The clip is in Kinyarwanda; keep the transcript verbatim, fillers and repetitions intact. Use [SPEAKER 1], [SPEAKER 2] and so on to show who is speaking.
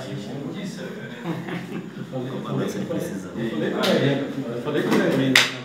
[SPEAKER 1] Disso,
[SPEAKER 2] Eu falei, eu falei, eu falei,
[SPEAKER 3] precisando.
[SPEAKER 2] eu falei com ele, eu falei com ele.